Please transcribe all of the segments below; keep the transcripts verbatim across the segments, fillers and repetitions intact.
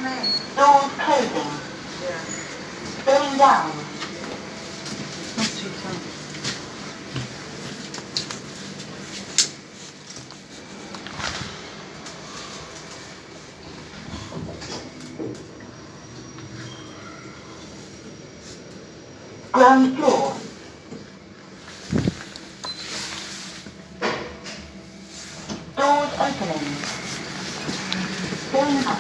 Doors closing. Going down. Not too tight. Ground floor. Doors opening. Going up.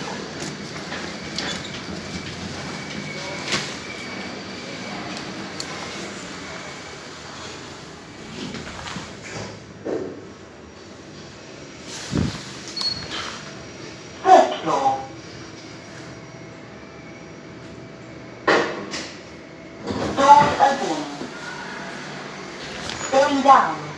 First floor. Doors opening. Going down.